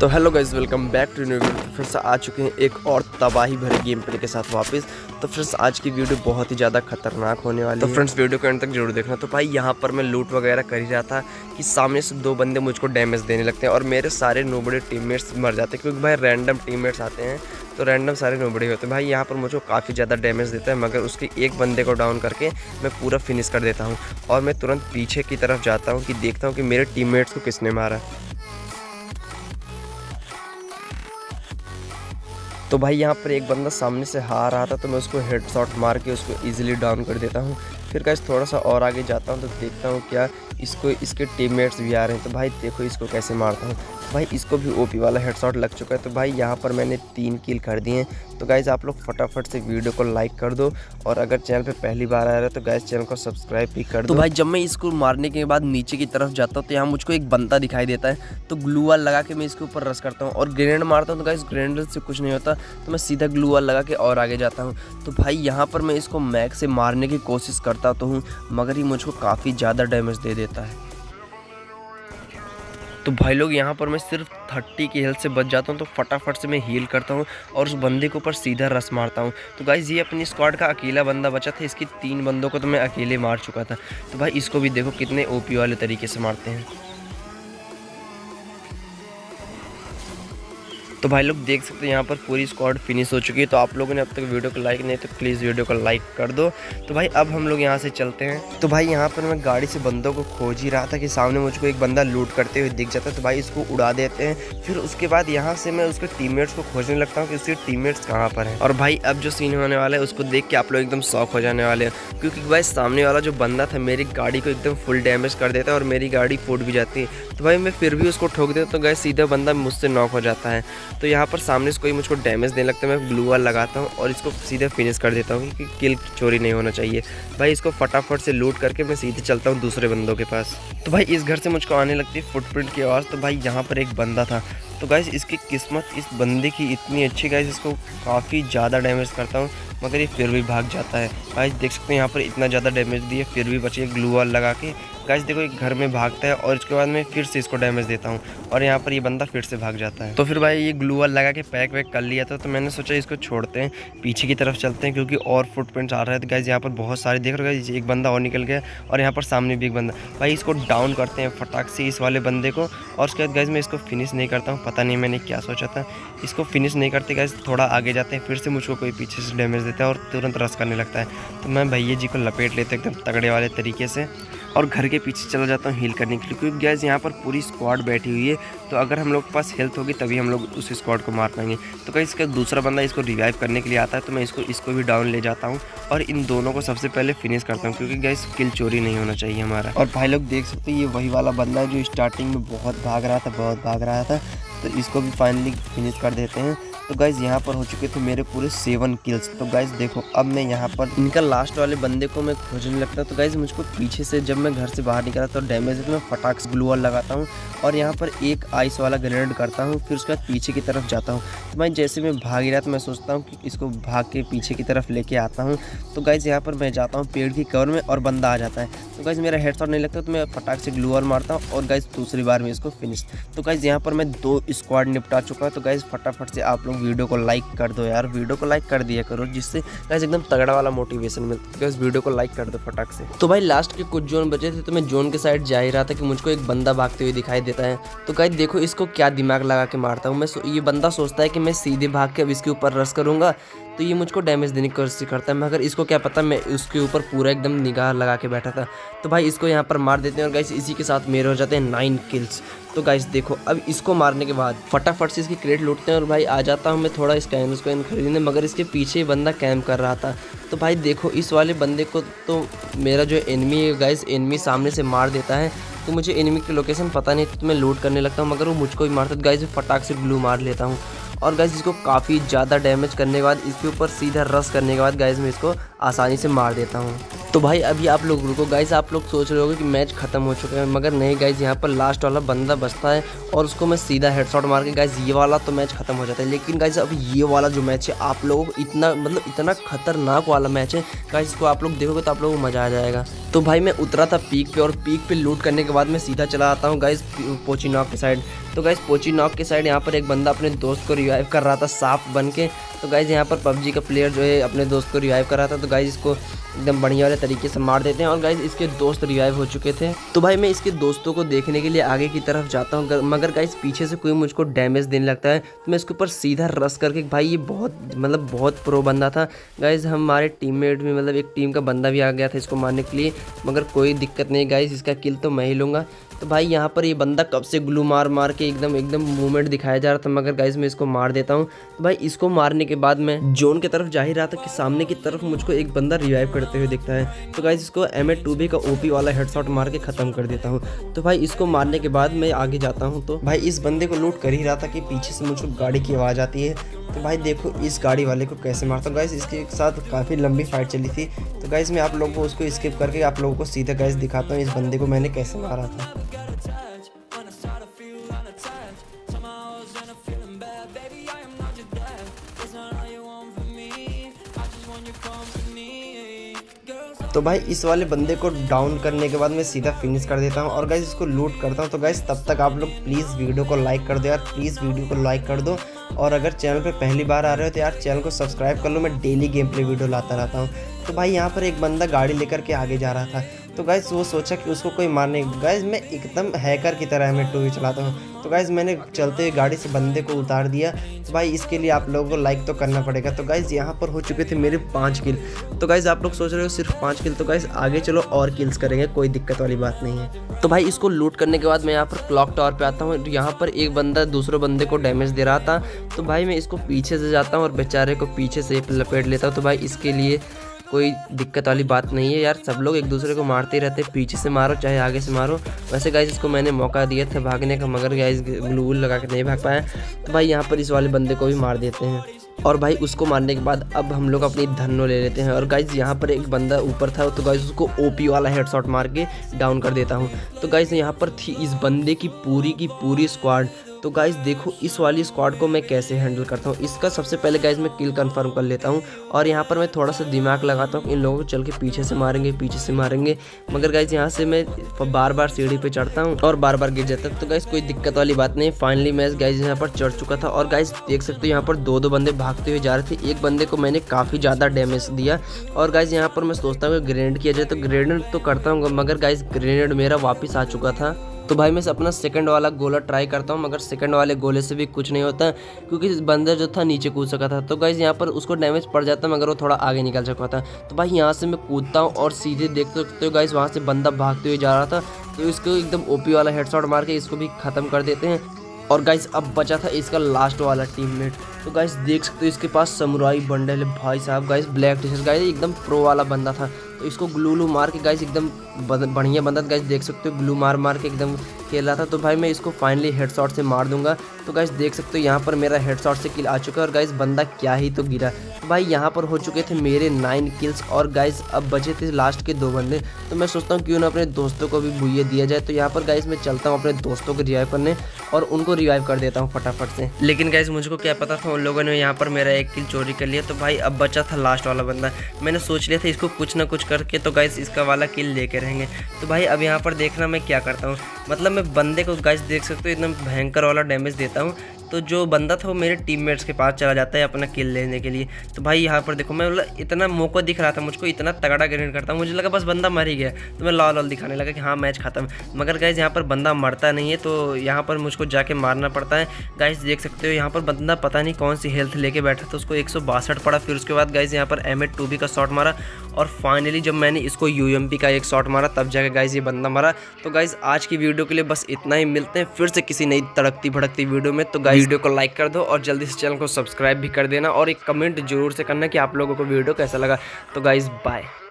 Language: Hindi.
तो hello guys, welcome back to new video. फिर से आ चुके हैं एक और तबाही भरे गेम प्ले के साथ वापस। तो फ्रेंड्स, आज की वीडियो बहुत ही ज़्यादा खतरनाक होने वाली है। तो फ्रेंड्स, वीडियो को एंड तक जरूर देखना। तो भाई यहाँ पर मैं लूट वगैरह कर ही रहा था कि सामने से दो बंदे मुझको डैमेज देने लगते हैं और मेरे सारे नोबड़े टीममेट्स मर जाते हैं, क्योंकि भाई रैंडम टीममेट्स आते हैं तो रैंडम सारे नोबड़े होते हैं। भाई यहाँ पर मुझको काफ़ी ज़्यादा डैमेज देता है, मगर उसके एक बंदे को डाउन करके मैं पूरा फिनिश कर देता हूँ और मैं तुरंत पीछे की तरफ जाता हूँ कि देखता हूँ कि मेरे टीममेट्स को किसने मारा। तो भाई यहाँ पर एक बंदा सामने से आ रहा था तो मैं उसको हेडशॉट मार के उसको इजीली डाउन कर देता हूँ। फिर गाइस थोड़ा सा और आगे जाता हूँ तो देखता हूँ क्या इसके टीममेट्स भी आ रहे हैं। तो भाई देखो इसको कैसे मारता हूँ। भाई इसको भी ओपी वाला हेडशॉट लग चुका है। तो भाई यहाँ पर मैंने 3 किल कर दिए हैं। तो गाइस आप लोग फटाफट से वीडियो को लाइक कर दो और अगर चैनल पे पहली बार आ रहा है तो गाइस चैनल को सब्सक्राइब भी कर दो। तो भाई जब मैं इसको मारने के बाद नीचे की तरफ जाता हूँ तो यहाँ मुझको एक बंदा दिखाई देता है। तो ग्लू वाल लगा के मैं इसके ऊपर रश करता हूँ और ग्रेनेड मारता हूँ। तो गाइस ग्रेनेड से कुछ नहीं होता तो मैं सीधा ग्लू वाल लगा के और आगे जाता हूँ। तो भाई यहाँ पर मैं इसको मैग से मारने की कोशिश करता तो हूँ, मगर ये मुझको काफ़ी ज़्यादा डैमेज दे देता है। तो भाई लोग यहाँ पर मैं सिर्फ 30 की हेल्थ से बच जाता हूँ। तो फटाफट से मैं हील करता हूँ और उस बंदे के ऊपर सीधा रस मारता हूँ। तो गाइस ये अपनी स्क्वाड का अकेला बंदा बचा था, इसकी 3 बंदों को तो मैं अकेले मार चुका था। तो भाई इसको भी देखो कितने ओपी वाले तरीके से मारते हैं। तो भाई लोग देख सकते हैं यहाँ पर पूरी स्क्वाड फिनिश हो चुकी है। तो आप लोगों ने अब तक वीडियो को लाइक नहीं तो प्लीज़ वीडियो को लाइक कर दो। तो भाई अब हम लोग यहाँ से चलते हैं। तो भाई यहाँ पर मैं गाड़ी से बंदों को खोज ही रहा था कि सामने मुझको एक बंदा लूट करते हुए दिख जाता है। तो भाई इसको उड़ा देते हैं। फिर उसके बाद यहाँ से मैं उसके टीममेट्स को खोजने लगता हूँ कि उसके टीममेट्स कहाँ पर हैं। और भाई अब जो सीन होने वाला है उसको देख के आप लोग एकदम शॉक हो जाने वाले हैं, क्योंकि भाई सामने वाला जो बंदा था मेरी गाड़ी को एकदम फुल डैमेज कर देता है और मेरी गाड़ी फूट भी जाती है। तो भाई मैं फिर भी उसको ठोक देता हूँ तो गाइस सीधा बंदा मुझसे नॉक हो जाता है। तो यहाँ पर सामने से कोई मुझको डैमेज देने लगता है, मैं ग्लू वाल लगाता हूँ और इसको सीधे फिनिश कर देता हूँ क्योंकि किल चोरी नहीं होना चाहिए। भाई इसको फटाफट से लूट करके मैं सीधे चलता हूँ दूसरे बंदों के पास। तो भाई इस घर से मुझको आने लगती है फुटप्रिंट की आवाज़। तो भाई यहाँ पर एक बंदा था। तो गाइस इसकी किस्मत इस बंदे की इतनी अच्छी, गाइस इसको काफ़ी ज़्यादा डैमेज करता हूँ मगर ये फिर भी भाग जाता है। गाइस देख सकते हैं यहाँ पर इतना ज़्यादा डैमेज दिए फिर भी बचे ग्लू वाल लगा के। गाइस देखो एक घर में भागता है और इसके बाद मैं फिर से इसको डैमेज देता हूँ और यहाँ पर ये बंदा फिर से भाग जाता है। तो फिर भाई ये ग्लू वाल लगा के पैक वैक कर लिया था। तो मैंने सोचा इसको छोड़ते हैं, पीछे की तरफ चलते हैं क्योंकि और फुटप्रिंट्स आ रहा है। तो गाइस यहाँ पर बहुत सारे देख रहे हो, एक बंदा और निकल गया और यहाँ पर सामने भी एक बंदा। भाई इसको डाउन करते हैं फटाक से इस वाले बंदे को और उसके बाद गाइस मैं इसको फिनिश नहीं करता हूँ। पता नहीं मैंने क्या सोचा था, इसको फिनिश नहीं करते गाइस, थोड़ा आगे जाते हैं फिर से मुझको कोई पीछे से डैमेज देता है और तुरंत रश करने लगता है। तो मैं भैया जी को लपेट लेते एकदम तगड़े वाले तरीके से और घर के पीछे चला जाता हूँ हील करने के लिए, क्योंकि गैस यहाँ पर पूरी स्क्वाड बैठी हुई है। तो अगर हम लोग के पास हेल्थ होगी तभी हम लोग उस स्क्वाड को मार पाएंगे। तो कहीं इसका दूसरा बंदा इसको रिवाइव करने के लिए आता है तो मैं इसको भी डाउन ले जाता हूँ और इन दोनों को सबसे पहले फिनिश करता हूँ, क्योंकि गैस किल चोरी नहीं होना चाहिए हमारा। और भाई लोग देख सकते हैं ये वही वाला बंदा है जो स्टार्टिंग में बहुत भाग रहा था। तो इसको भी फाइनली फिनिश कर देते हैं। तो गाइज़ यहाँ पर हो चुके थे मेरे पूरे 7 किल्स। तो गाइज़ देखो अब मैं यहाँ पर इनका लास्ट वाले बंदे को मैं खोजने लगता तो गाइज़ मुझको पीछे से जब मैं घर से बाहर निकला तो डैमेज है तो मैं फटाक से ग्लू वाल लगाता हूँ और यहाँ पर एक आइस वाला ग्रेनेड करता हूँ। फिर उसके बाद पीछे की तरफ जाता हूँ। तो मैं जैसे मैं भाग ही रहा तो मैं सोचता हूँ कि इसको भाग के पीछे की तरफ लेके आता हूँ। तो गाइज़ यहाँ पर मैं जाता हूँ पेड़ की कवर में और बंदा आ जाता है। तो गाइज़ मेरा हेडशॉट नहीं लगता तो मैं फटाक से ग्लू वाल मारता हूँ और गाइज़ दूसरी बार में इसको फिनिश। तो गाइज़ यहाँ पर मैं 2 स्क्वाड निपटा चुका। तो गाइज़ फटाफट से आप लोग वीडियो को लाइक कर दो यार, वीडियो को लाइक कर दिया करो जिससे गाइस एकदम तगड़ा वाला मोटिवेशन मिलता है। गाइस वीडियो को लाइक कर दो फटाक से। तो भाई लास्ट के कुछ जोन बचे थे तो मैं जोन के साइड जा ही रहा था कि मुझको एक बंदा भागते हुए दिखाई देता है। तो गाइस देखो इसको क्या दिमाग लगा के मारता हूँ मैं। ये बंदा सोचता है कि मैं सीधे भाग के अब इसके ऊपर रश करूँगा तो ये मुझको डैमेज देने की कोशिश करता है, मगर इसको क्या पता मैं उसके ऊपर पूरा एकदम निगाह लगा के बैठा था। तो भाई इसको यहाँ पर मार देते हैं और गाइस इसी के साथ मेरे हो जाते हैं 9 किल्स। तो गाइस देखो अब इसको मारने के बाद फटाफट से इसकी क्रेट लूटते हैं और भाई आ जाता हूँ मैं थोड़ा स्कैन खरीदने, मगर इसके पीछे ही बंदा कैंप कर रहा था। तो भाई देखो इस वाले बंदे को तो मेरा जो एनिमी है गाइस एनिमी सामने से मार देता है। तो मुझे एनिमी की लोकेशन पता नहीं तो मैं लूट करने लगता हूँ, मगर वो मुझको भी मारता है। गाइस फटाक से ग्लू मार लेता हूँ और गाइस इसको काफ़ी ज़्यादा डैमेज करने के बाद इसके ऊपर सीधा रश करने के बाद गाइस मैं इसको आसानी से मार देता हूँ। तो भाई अभी आप लोग रुको गाइस, आप लोग सोच रहे होगे कि मैच खत्म हो चुका है, मगर नहीं गाइस, यहाँ पर लास्ट वाला बंदा बचता है और उसको मैं सीधा हेडशॉट मार के गाइस ये वाला तो मैच खत्म हो जाता है। लेकिन गाइस अब ये वाला जो मैच है आप लोगों को इतना खतरनाक वाला मैच है गाइस, इसको आप लोग देखोगे तो आप लोगों को मज़ा आ जाएगा। तो भाई मैं उतरा था पीक पे और पीक पे लूट करने के बाद मैं सीधा चला आता हूँ गाइस पोचीनॉक के साइड। तो गाइस पोचीनॉक के साइड यहाँ पर एक बंदा अपने दोस्त को रिवाइव कर रहा था सांप बन के। तो गाइस यहाँ पर पबजी का प्लेयर जो है अपने दोस्त को रिवाइव कर रहा था। तो गाइस इसको एकदम बढ़िया वाले तरीके से मार देते हैं और गाइस इसके दोस्त रिवाइव हो चुके थे। तो भाई मैं इसके दोस्तों को देखने के लिए आगे की तरफ जाता हूँ, मगर गाइस पीछे से कोई मुझको डैमेज देने लगता है। तो मैं इसके ऊपर सीधा रश करके, भाई ये बहुत प्रो बंदा था गाइस। हमारे टीममेट में एक टीम का बंदा भी आ गया था इसको मारने के लिए, मगर कोई दिक्कत नहीं गाइस, इसका किल तो मैं ही लूँगा। तो भाई यहाँ पर ये बंदा कब से ग्लू मार के एकदम मूवमेंट दिखाया जा रहा था, मगर गाइस मैं इसको मार देता हूँ। तो भाई इसको मारने के बाद मैं जोन की तरफ जा ही रहा था कि सामने की तरफ मुझको एक बंदा रिवाइव करते हुए दिखता है। तो गाइस इसको M8-2B का OP वाला हेडशॉट मार के ख़त्म कर देता हूँ। तो भाई इसको मारने के बाद मैं आगे जाता हूँ। तो भाई इस बंदे को लूट कर ही रहा था कि पीछे से मुझको गाड़ी की आवाज़ आती है। तो भाई देखो इस गाड़ी वाले को कैसे मारता हूँ गाइस, इसके साथ काफ़ी लंबी फाइट चली थी। तो गाइस मैं आप लोगों को उसको स्किप करके आप लोगों को सीधा गाइस दिखाता हूँ इस बंदे को मैंने कैसे मारा था। तो भाई इस वाले बंदे को डाउन करने के बाद मैं सीधा फिनिश कर देता हूँ और गाइस इसको लूट करता हूँ। तो गाइस तब तक आप लोग प्लीज़ वीडियो को लाइक कर दो यार, प्लीज़ वीडियो को लाइक कर दो। और अगर चैनल पे पहली बार आ रहे हो तो यार चैनल को सब्सक्राइब कर लो, मैं डेली गेम प्ले वीडियो लाता रहता हूँ। तो भाई यहाँ पर एक बंदा गाड़ी लेकर के आगे जा रहा था। तो गाइस वो सोचा कि उसको कोई मारने, गाइस मैं एकदम हैकर की तरह M8-2B चलाता हूँ। तो गाइस मैंने चलते हुए गाड़ी से बंदे को उतार दिया। तो भाई इसके लिए आप लोगों को लाइक तो करना पड़ेगा। तो गाइस यहाँ पर हो चुके थे मेरे 5 किल। तो गाइस आप लोग सोच रहे हो सिर्फ 5 किल, तो गाइस आगे चलो और किल्स करेंगे, कोई दिक्कत वाली बात नहीं है। तो भाई इसको लूट करने के बाद मैं यहाँ पर क्लॉक टावर पे आता हूँ। यहाँ पर एक बंदा दूसरे बंदे को डैमेज दे रहा था। तो भाई मैं इसको पीछे से जाता हूँ और बेचारे को पीछे से लपेट लेता हूँ। तो भाई इसके लिए कोई दिक्कत वाली बात नहीं है यार, सब लोग एक दूसरे को मारते ही रहते, पीछे से मारो चाहे आगे से मारो। वैसे गाइस इसको मैंने मौका दिया था भागने का, मगर गाइस ग्लू लगा के नहीं भाग पाया। तो भाई यहाँ पर इस वाले बंदे को भी मार देते हैं और भाई उसको मारने के बाद अब हम लोग अपनी धन्नो ले लेते हैं। और गाइस यहाँ पर एक बंदा ऊपर था, तो गाइस उसको OP वाला हेडशॉट मार के डाउन कर देता हूँ। तो गाइस यहाँ पर थी इस बंदे की पूरी स्क्वाड। तो गाइस देखो इस वाली स्क्वाड को मैं कैसे हैंडल करता हूँ। इसका सबसे पहले गाइस मैं किल कंफर्म कर लेता हूँ और यहाँ पर मैं थोड़ा सा दिमाग लगाता हूँ इन लोगों को चल के पीछे से मारेंगे। मगर गाइस यहाँ से मैं बार सीढ़ी पे चढ़ता हूँ और बार गिर जाता हूँ। तो गाइस कोई दिक्कत वाली बात नहीं, फाइनली मैं गाइस यहाँ पर चढ़ चुका था। और गाइस देख सकते हो यहाँ पर दो बंदे भागते हुए जा रहे थे, एक बंदे को मैंने काफ़ी ज़्यादा डैमेज दिया। और गाइस यहाँ पर मैं सोचता हूँ ग्रेनेड किया जाए, तो ग्रेनेड तो करता हूँ, मगर गाइस ग्रेनेड मेरा वापस आ चुका था। तो भाई मैं अपना सेकंड वाला गोला ट्राई करता हूँ, मगर सेकंड वाले गोले से भी कुछ नहीं होता क्योंकि बंदा जो था नीचे कूद सका था। तो गाइस यहाँ पर उसको डैमेज पड़ जाता मगर वो थोड़ा आगे निकल चुका था। तो भाई यहाँ से मैं कूदता हूँ और सीधे देख सकते हो गाइस वहाँ से बंदा भागते हुए जा रहा था। तो इसको एकदम OP वाला हेडशॉट मार के इसको भी ख़त्म कर देते हैं। और गाइस अब बचा था इसका लास्ट वाला टीममेट। तो गाइस देख सकते हो इसके पास समुराई बंडल है भाई साहब, guys black T-shirt, guys एकदम प्रो वाला बंदा था। तो इसको ग्लू मार के गाइस एकदम बढ़िया बंदा, गाइस देख सकते हो ग्लू मार के एकदम खेल रहा था। तो भाई मैं इसको फाइनली हेडशॉट से मार दूंगा। तो गाइस देख सकते हो यहाँ पर मेरा हेडशॉट से किल आ चुका है और गाइस बंदा क्या ही तो गिरा। तो भाई यहाँ पर हो चुके थे मेरे 9 किल्स और गाइस अब बचे थे लास्ट के 2 बंदे। तो मैं सोचता हूँ क्यों ना अपने दोस्तों को भी बुइये दिया जाए। तो यहाँ पर गाइस मैं चलता हूँ अपने दोस्तों को रिवाइव करने और उनको रिवाइव कर देता हूँ फटाफट से। लेकिन गाइस मुझको क्या पता था उन लोगों ने यहाँ पर मेरा 1 किल चोरी कर लिया। तो भाई अब बचा था लास्ट वाला बंदा, मैंने सोच लिया था इसको कुछ ना कुछ करके तो गाइस इसका वाला किल लेके रहेंगे। तो भाई अब यहाँ पर देखना मैं क्या करता हूँ, मतलब मैं बंदे को गाइस देख सकते हो एकदम भयंकर वाला डैमेज देता हूँ। तो जो बंदा था वो मेरे टीममेट्स के पास चला जाता है अपना किल लेने के लिए। तो भाई यहाँ पर देखो मैं इतना मौका दिख रहा था मुझको, इतना तगड़ा ग्रेनेड करता हूँ, मुझे लगा बस बंदा मर ही गया। तो मैं लॉल दिखाने लगा कि हाँ मैच खत्म, मगर गाइस यहाँ पर बंदा मरता नहीं है। तो यहाँ पर मुझको जाके मारना पड़ता है। गाइस देख सकते हो यहाँ पर बंदा पता नहीं कौन सी हेल्थ लेके बैठा था, उसको 162 पड़ा। फिर उसके बाद गाइस यहाँ पर M8-2B का शॉट मारा और फाइनली जब मैंने इसको UMP का एक शॉट मारा तब जाके गाइस ये बंदा मरा। तो गाइस आज की वीडियो के लिए बस इतना ही, मिलते हैं फिर से किसी नई तड़कती भड़कती वीडियो में। तो गाइस वीडियो को लाइक कर दो और जल्दी से चैनल को सब्सक्राइब भी कर देना और एक कमेंट जरूर से करना कि आप लोगों को वीडियो कैसा लगा। तो गाइस बाय।